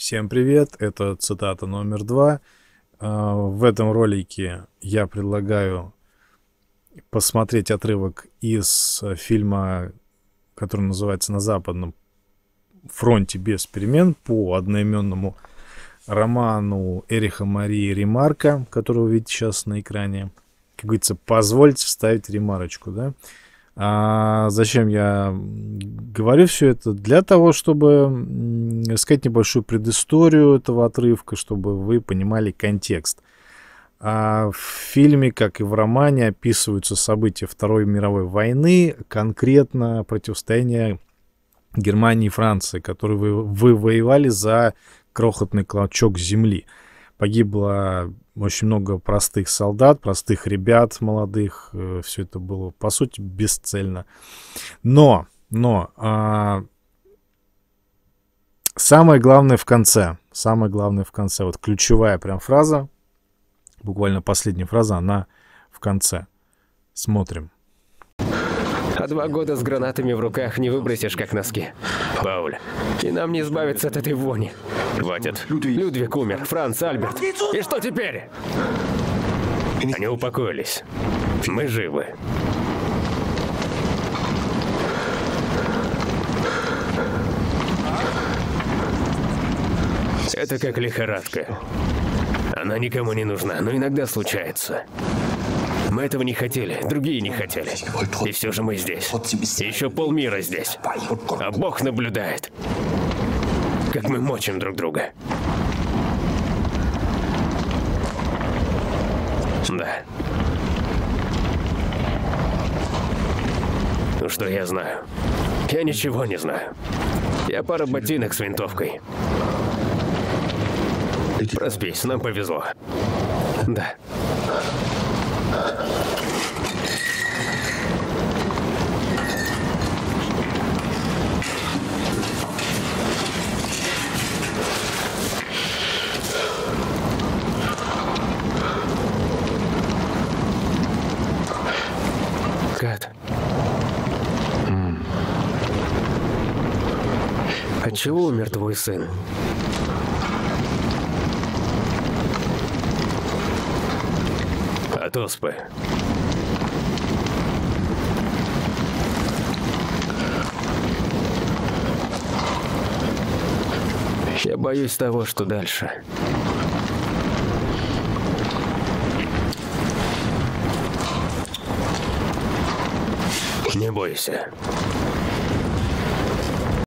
Всем привет, это цитата номер 2. В этом ролике я предлагаю посмотреть отрывок из фильма, который называется «На западном фронте без перемен», по одноименному роману Эриха Марии Ремарка, который вы видите сейчас на экране. Как говорится, позвольте вставить ремарочку, да? Зачем я говорю все это? Для того, чтобы сказать небольшую предысторию этого отрывка, чтобы вы понимали контекст. В фильме, как и в романе, описываются события Второй мировой войны, конкретно противостояние Германии и Франции, которые вы воевали за крохотный клочок земли. Погибло очень много простых солдат, простых ребят молодых. Все это было, по сути, бесцельно. Но самое главное в конце. Вот ключевая прям фраза, буквально последняя фраза, она в конце. Смотрим. А 2 года с гранатами в руках не выбросишь, как носки. Пауль. И нам не избавиться от этой вони. Хватит. Людвиг умер, Франц, Альберт. И что теперь? Они упокоились. Мы живы. Это как лихорадка. Она никому не нужна, но иногда случается. Мы этого не хотели, другие не хотели. И все же мы здесь. И еще полмира здесь. А Бог наблюдает, как мы мочим друг друга. Да. Ну что я знаю? Я ничего не знаю. Я пара ботинок с винтовкой. Проспись, нам повезло. Да. Кат. Отчего умер твой сын? От оспы. Я боюсь того, что дальше. Не бойся.